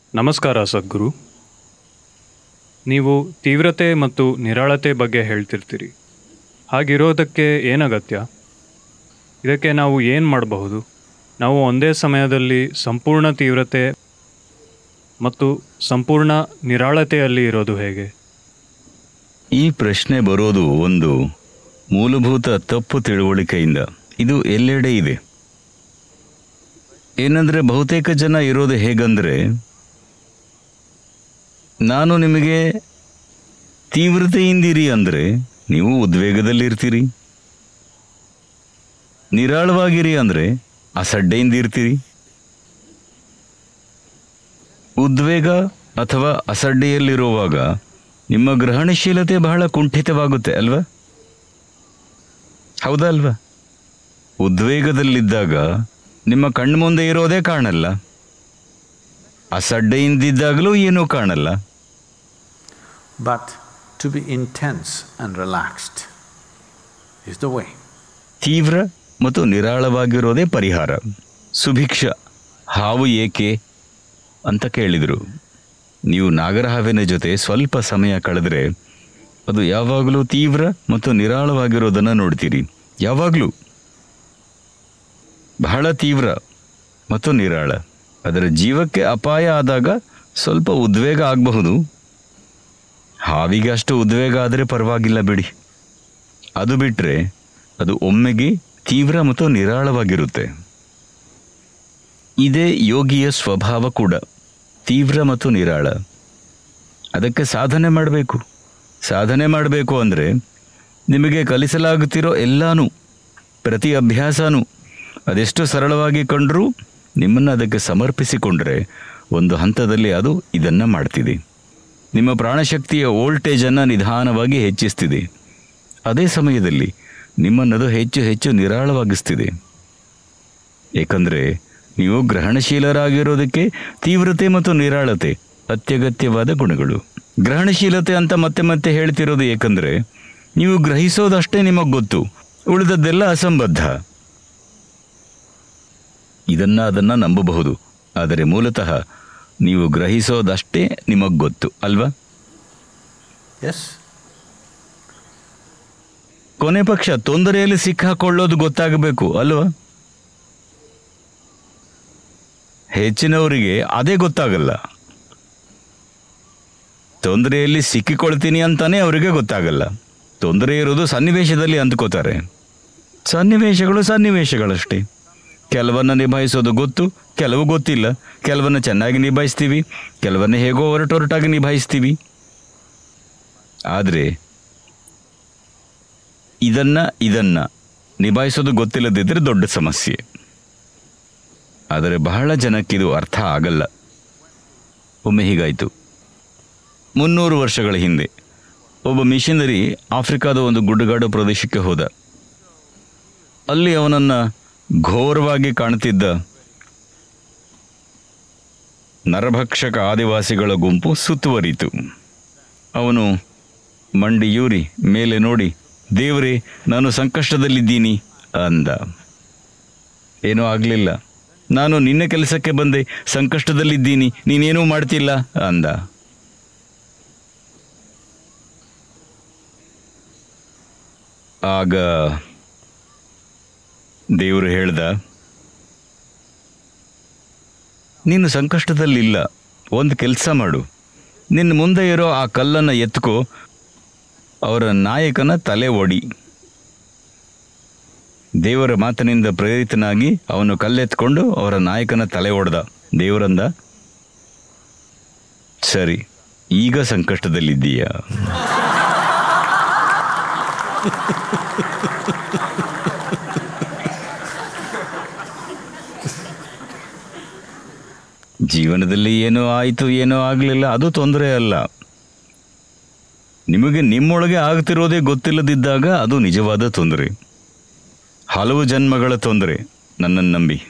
ನಮಸ್ಕಾರ ಸದ್ಗುರು. ನೀವು ತೀವ್ರತೆ ಮತ್ತು ನಿರಾಳತೆ ಬಗ್ಗೆ ಹೇಳ್ತಿರ್ತೀರಿ. ಹಾಗಿರೋದಕ್ಕೆ ಏನಗತ್ಯ? ಇದಕ್ಕೆ ನಾವು ಏನು ಮಾಡಬಹುದು? ನಾವು ಒಂದೇ ಸಮಯದಲ್ಲಿ ಸಂಪೂರ್ಣ ತೀವ್ರತೆ ಮತ್ತು ಸಂಪೂರ್ಣ ನಿರಾಳತೆಯಲ್ಲಿ ಇರೋದು ಹೇಗೆ? ಈ ಪ್ರಶ್ನೆ ಬರೋದು ಒಂದು ಮೂಲಭೂತ ತಪ್ಪು ತಿಳುವಳಿಕೆಯಿಂದ. ಇದು ಎಲ್ಲೆಡೆ ಇದೆ. ಏನಂದರೆ, ಬಹುತೇಕ ಜನ ಇರೋದು ಹೇಗಂದರೆ, ನಾನು ನಿಮಗೆ ತೀವ್ರತೆಯಿಂದಿರಿ ಅಂದರೆ ನೀವು ಉದ್ವೇಗದಲ್ಲಿರ್ತೀರಿ, ನಿರಾಳವಾಗಿರಿ ಅಂದರೆ ಅಸಡ್ಡೆಯಿಂದಿರ್ತೀರಿ. ಉದ್ವೇಗ ಅಥವಾ ಅಸಡ್ಡೆಯಲ್ಲಿರುವಾಗ ನಿಮ್ಮ ಗ್ರಹಣಶೀಲತೆ ಬಹಳ ಕುಂಠಿತವಾಗುತ್ತೆ ಅಲ್ವಾ? ಹೌದಾ ಅಲ್ವಾ? ಉದ್ವೇಗದಲ್ಲಿದ್ದಾಗ ನಿಮ್ಮ ಕಣ್ಮುಂದೆ ಇರೋದೇ ಕಾಣಲ್ಲ, ಅಸಡ್ಡೆಯಿಂದಿದ್ದಾಗಲೂ ಏನೂ ಕಾಣಲ್ಲ. But to be intense and relaxed is the way. ತೀವ್ರ ಮತ್ತು ನಿರಾಳವಾಗಿರೋದೇ ಪರಿಹಾರ. ಸುಭಿಕ್ಷ ಹಾವು ಏಕೆ ಅಂತ ಕೇಳಿದರು. ನೀವು ನಾಗರಹಾವಿನ ಜೊತೆ ಸ್ವಲ್ಪ ಸಮಯ ಕಳೆದರೆ ಅದು ಯಾವಾಗಲೂ ತೀವ್ರ ಮತ್ತು ನಿರಾಳವಾಗಿರೋದನ್ನು ನೋಡ್ತೀರಿ. ಯಾವಾಗಲೂ ಬಹಳ ತೀವ್ರ ಮತ್ತು ನಿರಾಳ. ಅದರ ಜೀವಕ್ಕೆ ಅಪಾಯ ಆದಾಗ ಸ್ವಲ್ಪ ಉದ್ವೇಗ ಆಗಬಹುದು. ಹಾವಿಗೆ ಅಷ್ಟು ಉದ್ವೇಗ ಆದರೆ ಪರವಾಗಿಲ್ಲ ಬಿಡಿ. ಅದು ಬಿಟ್ಟರೆ ಅದು ಒಮ್ಮೆಗೆ ತೀವ್ರ ಮತ್ತು ನಿರಾಳವಾಗಿರುತ್ತೆ. ಇದೇ ಯೋಗಿಯ ಸ್ವಭಾವ ಕೂಡ, ತೀವ್ರ ಮತ್ತು ನಿರಾಳ. ಅದಕ್ಕೆ ಸಾಧನೆ ಮಾಡಬೇಕು. ಸಾಧನೆ ಮಾಡಬೇಕು ಅಂದರೆ ನಿಮಗೆ ಕಲಿಸಲಾಗುತ್ತಿರೋ ಎಲ್ಲನೂ, ಪ್ರತಿ ಅಭ್ಯಾಸನೂ ಅದೆಷ್ಟು ಸರಳವಾಗಿ ಕಂಡರೂ ನಿಮ್ಮನ್ನು ಅದಕ್ಕೆ ಸಮರ್ಪಿಸಿಕೊಂಡ್ರೆ ಒಂದು ಹಂತದಲ್ಲಿ ಅದು ಇದನ್ನು ಮಾಡ್ತಿದೆ. ನಿಮ್ಮ ಪ್ರಾಣಶಕ್ತಿಯ ವೋಲ್ಟೇಜನ್ನು ನಿಧಾನವಾಗಿ ಹೆಚ್ಚಿಸ್ತಿದೆ. ಅದೇ ಸಮಯದಲ್ಲಿ ನಿಮ್ಮನ್ನದು ಹೆಚ್ಚು ಹೆಚ್ಚು ನಿರಾಳವಾಗಿಸ್ತಿದೆ. ಏಕೆಂದರೆ ನೀವು ಗ್ರಹಣಶೀಲರಾಗಿರೋದಕ್ಕೆ ತೀವ್ರತೆ ಮತ್ತು ನಿರಾಳತೆ ಅತ್ಯಗತ್ಯವಾದ ಗುಣಗಳು. ಗ್ರಹಣಶೀಲತೆ ಅಂತ ಮತ್ತೆ ಮತ್ತೆ ಹೇಳ್ತಿರೋದು ಏಕೆಂದರೆ ನೀವು ಗ್ರಹಿಸೋದಷ್ಟೇ ನಿಮಗೆ ಗೊತ್ತು, ಉಳಿದದ್ದೆಲ್ಲ ಅಸಂಬದ್ಧ. ಅದನ್ನು ನಂಬಬಹುದು, ಆದರೆ ಮೂಲತಃ ನೀವು ಗ್ರಹಿಸೋದಷ್ಟೇ ನಿಮಗೆ ಗೊತ್ತು ಅಲ್ವಾ? ಎಸ್. ಕೊನೆ ಪಕ್ಷ ತೊಂದರೆಯಲ್ಲಿ ಸಿಕ್ಕಾಕೊಳ್ಳೋದು ಗೊತ್ತಾಗಬೇಕು ಅಲ್ವಾ? ಹೆಚ್ಚಿನವರಿಗೆ ಅದೇ ಗೊತ್ತಾಗಲ್ಲ. ತೊಂದರೆಯಲ್ಲಿ ಸಿಕ್ಕಿಕೊಳ್ತೀನಿ ಅಂತಾನೆ ಅವರಿಗೆ ಗೊತ್ತಾಗಲ್ಲ. ತೊಂದರೆ ಇರೋದು ಸನ್ನಿವೇಶದಲ್ಲಿ ಅಂದ್ಕೋತಾರೆ. ಸನ್ನಿವೇಶಗಳಷ್ಟೇ. ಕೆಲವನ್ನ ನಿಭಾಯಿಸೋದು ಗೊತ್ತು, ಕೆಲವು ಗೊತ್ತಿಲ್ಲ. ಕೆಲವನ್ನ ಚೆನ್ನಾಗಿ ನಿಭಾಯಿಸ್ತೀವಿ, ಕೆಲವನ್ನ ಹೇಗೋ ಹೊರಟಾಗಿ ನಿಭಾಯಿಸ್ತೀವಿ. ಆದರೆ ಇದನ್ನು ನಿಭಾಯಿಸೋದು ಗೊತ್ತಿಲ್ಲದಿದ್ದರೆ ದೊಡ್ಡ ಸಮಸ್ಯೆ. ಆದರೆ ಬಹಳ ಜನಕ್ಕಿದು ಅರ್ಥ ಆಗಲ್ಲ. ಒಮ್ಮೆ ಹೀಗಾಯಿತು. 300 ವರ್ಷಗಳ ಹಿಂದೆ ಒಬ್ಬ ಮಿಷನರಿ ಆಫ್ರಿಕಾದ ಒಂದು ಗುಡ್ಡಗಾಡು ಪ್ರದೇಶಕ್ಕೆ ಹೋದ. ಅಲ್ಲಿ ಅವನನ್ನು ಘೋರವಾಗಿ ಕಾಣುತ್ತಿದ್ದ ನರಭಕ್ಷಕ ಆದಿವಾಸಿಗಳ ಗುಂಪು ಸುತ್ತುವರಿತು. ಅವನು ಮಂಡಿಯೂರಿ ಮೇಲೆ ನೋಡಿ, ದೇವರೇ, ನಾನು ಸಂಕಷ್ಟದಲ್ಲಿದ್ದೀನಿ ಅಂದ. ಏನೂ ಆಗಲಿಲ್ಲ. ನಾನು ನಿನ್ನ ಕೆಲಸಕ್ಕೆ ಬಂದೆ, ಸಂಕಷ್ಟದಲ್ಲಿದ್ದೀನಿ, ನೀನೇನೂ ಮಾಡ್ತಿಲ್ಲ ಅಂದ. ಆಗ ದೇವರು ಹೇಳ್ದ, ನೀನು ಸಂಕಷ್ಟದಲ್ಲಿಲ್ಲ, ಒಂದು ಕೆಲಸ ಮಾಡು, ನಿನ್ನ ಮುಂದೆ ಇರೋ ಆ ಕಲ್ಲನ್ನು ಎತ್ಕೋ, ಅವರ ನಾಯಕನ ತಲೆ ಒಡಿ. ದೇವರ ಮಾತಿನಿಂದ ಪ್ರೇರಿತನಾಗಿ ಅವನು ಕಲ್ಲೆತ್ಕೊಂಡು ಅವರ ನಾಯಕನ ತಲೆ ಒಡೆದ. ದೇವರಂದ, ಸರಿ, ಈಗ ಸಂಕಷ್ಟದಲ್ಲಿದ್ದೀಯಾ? ಜೀವನದಲ್ಲಿ ಏನೋ ಆಯಿತು, ಏನೋ ಆಗಲಿಲ್ಲ, ಅದು ತೊಂದರೆ ಅಲ್ಲ. ನಿಮಗೆ ನಿಮ್ಮೊಳಗೆ ಆಗ್ತಿರೋದೇ ಗೊತ್ತಿಲ್ಲದಿದ್ದಾಗ ಅದು ನಿಜವಾದ ತೊಂದರೆ, ಹಲವು ಜನ್ಮಗಳ ತೊಂದರೆ. ನನ್ನನ್ನು ನಂಬಿ.